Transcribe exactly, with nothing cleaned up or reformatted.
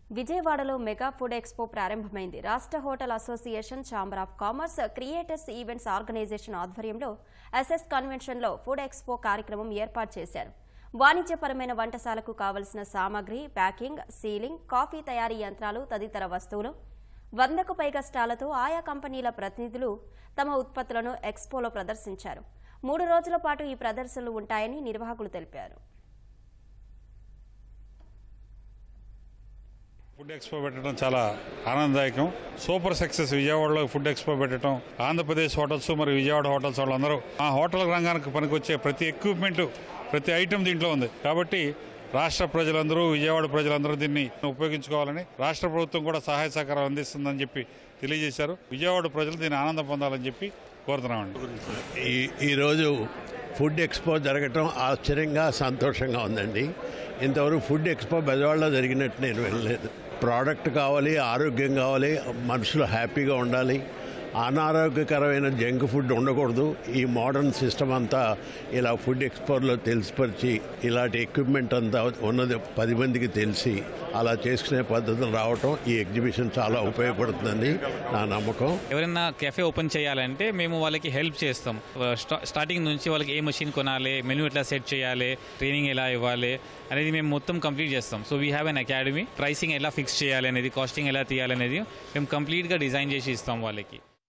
విజయవాడలో mega food expo ప్రారంభమైంది. రాష్ట్ర hotel association, chamber of commerce, creators events organisation ఆధ్వర్యంలో ఎస్ఎస్ కన్వెన్షన్లో ఫుడ్ ఎక్స్పో కార్యక్రమం ఏర్పాటు చేశారు. వాణిజ్యపరమైన వంటశాలకు కావలసిన సామాగ్రి, ప్యాకింగ్, సీలింగ్, కాఫీ తయారీ యంత్రాలు తదితర వస్తువులు వందకు పైగా స్టాళ్లతో ఆయా కంపెనీల ప్రతినిధులు తమ ఉత్పత్తులను ఎక్స్పోలో ప్రదర్శించారు. మూడు రోజుల పాటు ఈ ప్రదర్శనలు ఉంటాయని నిర్వాహకులు తెలిపారు. ఫుడ్ ఎక్స్పో పెట్టడం చాలా ఆనందదాయకం. Super success. విజయవాడలో ఫుడ్ ఎక్స్పో పెట్టడం, ఆంధ్రప్రదేశ్ హోటల్స్ మరియు విజయవాడ హోటల్స్ వాళ్ళందరూ ఆ హోటల్ రంగానికి పనికొచ్చే ప్రతి ఎక్విప్మెంట్, ప్రతి ఐటెం దీంట్లో ఉంది. కాబట్టి రాష్ట్ర ప్రజలందరూ, విజయవాడ ప్రజలందరూ దీన్ని ఉపయోగించుకోవాలని రాష్ట్ర ప్రభుత్వం కూడా సహాయ సహకారాలు అందిస్తుందని చెప్పి తెలియజేశారు. విజయవాడ ప్రజలు దీన్ని ఆనందం పొందాలని చెప్పి కోరుతున్నామండి. ఈ ఈరోజు ఫుడ్ ఎక్స్పో జరగటం ఆశ్చర్యంగా, సంతోషంగా ఉందండి. ఇంతవరకు ఫుడ్ ఎక్స్పో బెజవాడలో జరిగినట్టు నేను వెళ్ళలేదు. ప్రోడక్ట్ కావాలి, ఆరోగ్యం కావాలి, మనుషులు హ్యాపీగా ఉండాలి, అనారోగ్యకరమైన జంక్ ఫుడ్ ఉండకూడదు. ఈ మోడర్న్ సిస్టమ్ అంతా ఇలా ఫుడ్ ఎక్స్పోర్లో తెలిసిపరిచి ఇలాంటి ఎక్విప్మెంట్ అంతా ఉన్నది పది మందికి తెలిసి అలా చేసుకునే పద్ధతులు రావటం ఈ ఎగ్జిబిషన్ చాలా ఉపయోగపడుతుందని నా నమ్మకం. ఎవరైనా కెఫే ఓపెన్ చేయాలంటే మేము వాళ్ళకి హెల్ప్ చేస్తాం. స్టార్టింగ్ నుంచి వాళ్ళకి ఏ మెషిన్ కొనాలి, మెనూ ఎట్లా సెట్ చేయాలి, ట్రైనింగ్ ఎలా ఇవ్వాలి అనేది మేము మొత్తం కంప్లీట్ చేస్తాం. So we have an academy. Pricing ఎలా ఫిక్స్ చేయాలి అనేది, కాస్టింగ్ ఎలా తీయాలి అనేది మేము కంప్లీట్గా డిజైన్ చేసి ఇస్తాం వాళ్ళకి.